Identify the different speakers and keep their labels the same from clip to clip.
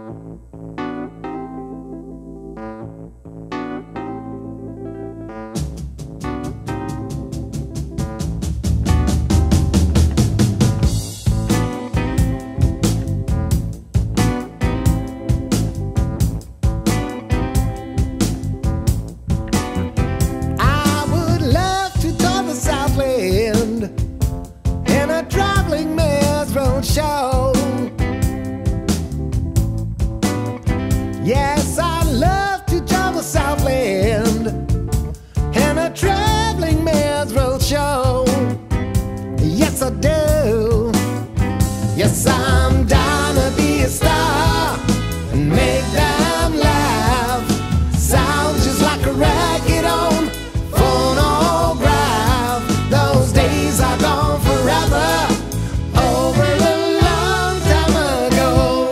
Speaker 1: Yes, I love to travel Southland in a traveling man's road show. Yes, I do. Yes, I'm down to be a star and make them laugh. Sounds just like a racket on phonograph. Those days are gone forever. Over a long time ago.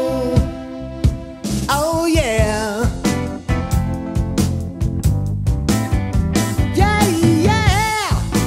Speaker 1: Oh yeah. Yeah, yeah.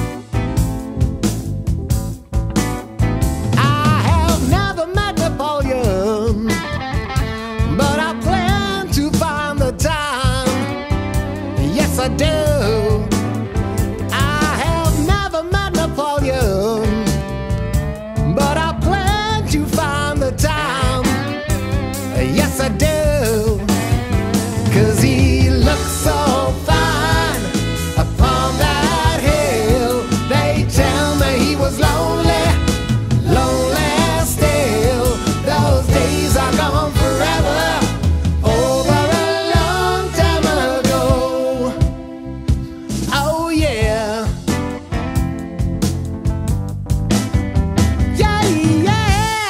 Speaker 1: I have never met Napoleon, but I plan to find the time. Yes, I do. I have never met Napoleon, but I plan to find the time. Yes, I do. 'Cause he looks so fine upon that hill. They tell me he was lonely, lonely still. Those days are gone forever. Over a long time ago. Oh yeah. Yeah, yeah.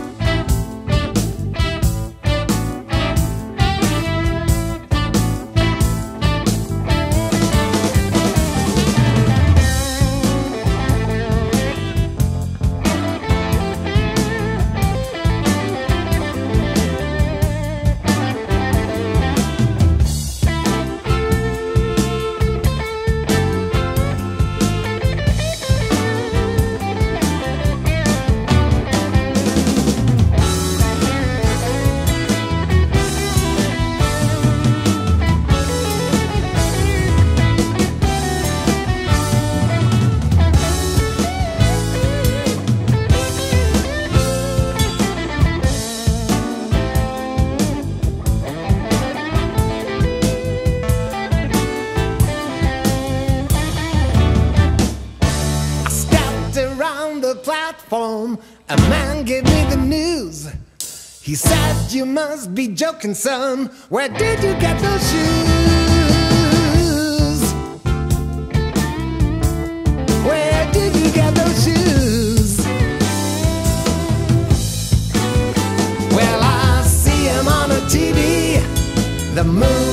Speaker 1: I stepped around the platform. A man gave me the news. He said, "You must be joking, son. Where did you get those shoes? Where did you get those shoes?" Well, I see him on a TV. The moon